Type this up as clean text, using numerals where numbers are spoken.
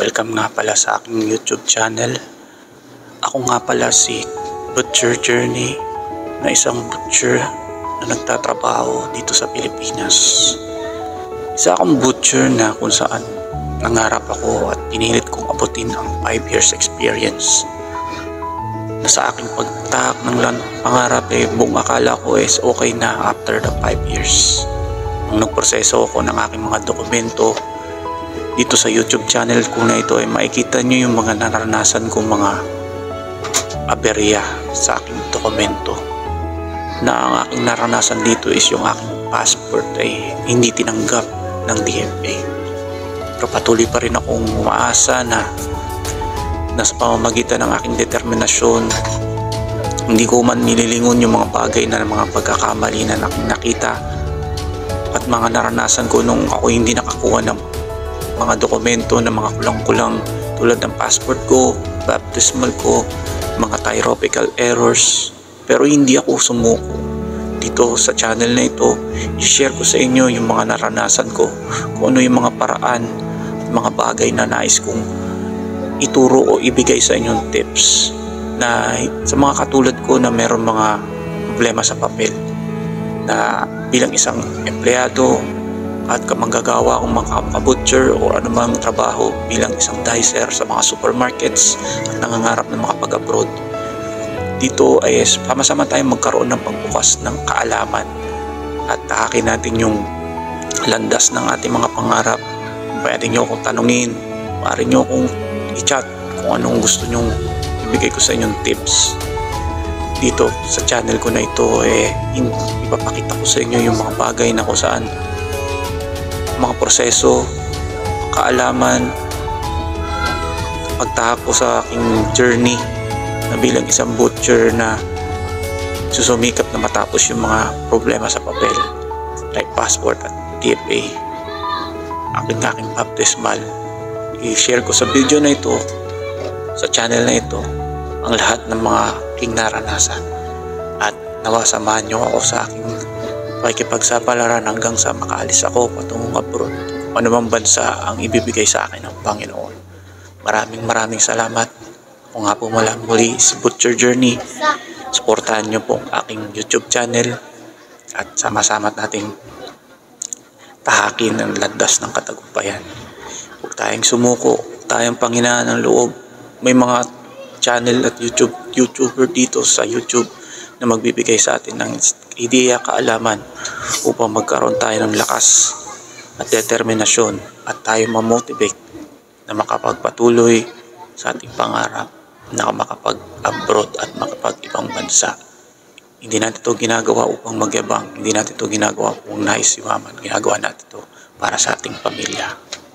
Welcome nga pala sa aking YouTube channel. Ako nga pala si Butcher Journey, na isang butcher na nagtatrabaho dito sa Pilipinas. Isa akong butcher na kung saan nangarap ako at pinilit kong abutin ang 5 years experience. Na sa aking pagtahak ng pangarap buong akala ko is okay na after the 5 years. Nung nagproseso ako ng aking mga dokumento dito sa YouTube channel ko na ito, ay makikita nyo yung mga naranasan kong mga aberya sa aking dokumento. Na ang aking naranasan dito is yung aking passport ay hindi tinanggap ng DFA. Pero patuloy pa rin akong umaasa na sa pamamagitan ng aking determinasyon, hindi ko man nililingon yung mga bagay na mga pagkakamali na nakita at mga naranasan ko nung ako hindi nakakuha ng mga dokumento na mga kulang-kulang tulad ng passport ko, baptismal ko, mga tyropical errors. Pero hindi ako sumuko. Dito sa channel na ito, i-share ko sa inyo yung mga naranasan ko, kung ano yung mga paraan at mga bagay na nais kong ituro o ibigay sa inyong tips na sa mga katulad ko na meron mga problema sa papel, na bilang isang empleyado at kamanggagawa akong mga kabutcher o anumang trabaho bilang isang dicer sa mga supermarkets at nangangarap ng mga pag-abroad. Dito ay sama-sama tayong magkaroon ng pagbukas ng kaalaman at tahakin natin yung landas ng ating mga pangarap. Pwede nyo akong tanungin, maaari nyo akong i-chat kung anong gusto nyong ibigay ko sa inyong tips. Dito sa channel ko na ito ipapakita ko sa inyo yung mga bagay na kung saan mga proseso, kaalaman, pagtahak ko sa aking journey na bilang isang butcher na susumikap na matapos yung mga problema sa papel like passport at DFA. Aking baptismal, i-share ko sa video na ito, sa channel na ito, ang lahat ng mga aking naranasan at nawa samahan nyo ako sa aking pakikipagsapalaran hanggang sa makaalis ako patungong abroad, ano mang bansa ang ibibigay sa akin ng Panginoon. Maraming salamat. Ako nga po muli si Butcher Journey. Suportahan nyo po ang aking YouTube channel at sama-sama nating tahakin ang landas ng katagumpayan. Huwag tayong sumuko, huwag tayong panghinaan ng loob. May mga channel at YouTuber dito sa YouTube na magbibigay sa atin ng ideya, kaalaman upang magkaroon tayo ng lakas at determinasyon at tayo ma-motivate na makapagpatuloy sa ating pangarap na makapag-abroad at makapag-ibang bansa. Hindi natin ito ginagawa upang magyabang, hindi natin ito ginagawa upang nais yumaman. Ginagawa natin ito para sa ating pamilya.